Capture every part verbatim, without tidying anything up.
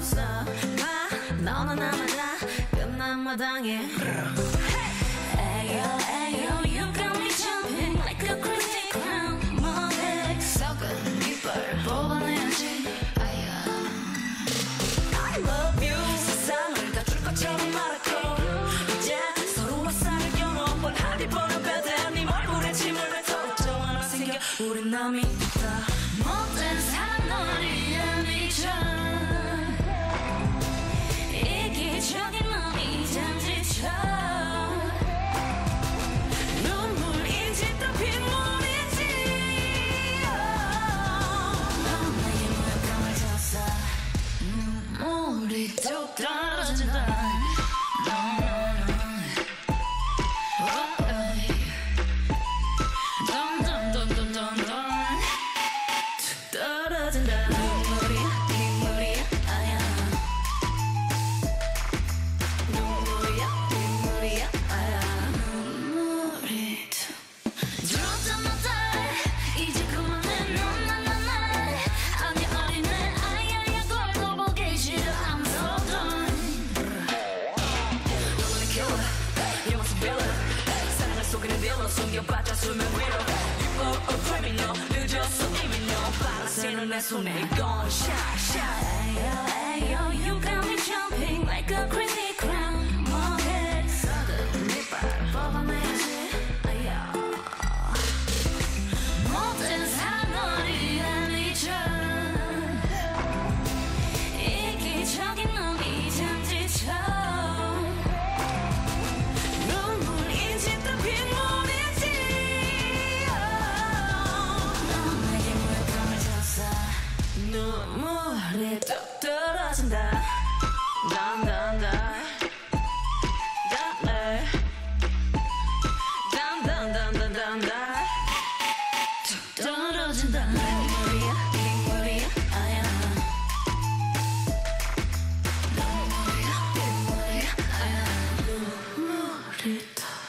없어. 봐 너나 나나 다 끝난 마당에 Ayo ayo you got me jumping like a crazy clown. 뭐해 썩은 이빨 뽑아내야지. 아야 I love you 세상을 다 줄 것처럼 말하고 이제 서로와 사를 영업을 하디 보는 배대 네 얼굴에 침을 내서 정 하나 생겨 우린 남이 있다. 못된 사나리에 미쳐 이기적인 놈이 잠지쳐 눈물인지 또 빗물인지 넌 내게 모욕감을 줬어. 눈물이 뚝 떨어진다. 떨어진다. 눈물이야 빗물이야 아야 눈물이야 빗물이야 아야 눈물이 들었던 너들 이제 그만해 넌나나나 아니 어린애 아야야 걸고 보기 싫어 I'm so done. You're gonna kill her You must feel it 사랑을 속이는 딜러 숨겨봤자 수면 위로 You are a criminal 늦었어 이미 너 빨아새는 내 손에 Gone shot shot Ayo ayo you got me jumping like a crazy clown. 뭐해 썩은 이빨 뽑아내야지. 아야 못된 사나리에 미쳐 이기적인 놈이 잠지쳐 눈물인지 또 빗물인지 넌 내게 모욕감을 줬어. 눈물이 뚝 떨어진다. 단단단 단단 단단단단단 뚝 떨어진다. 눈물이야 빗물이야 아야 눈물이야 빗물이야 아야 눈물이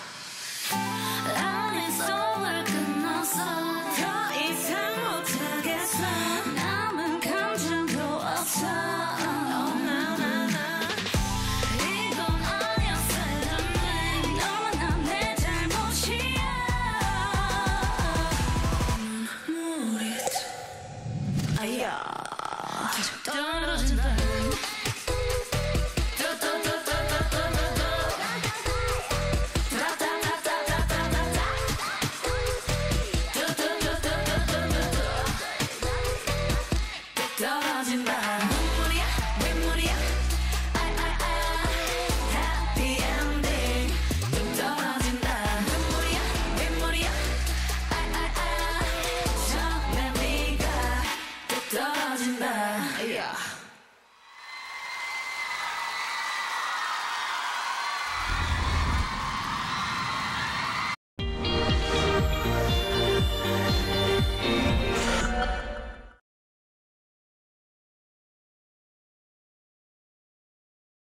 아닌 속을 끊었어. 더 이상 못하겠어. 남은 감정도 없어. Oh no no no 이건 아니었어야 돼. 너무나 내 잘못이야. 눈물이 아야 떨어진다.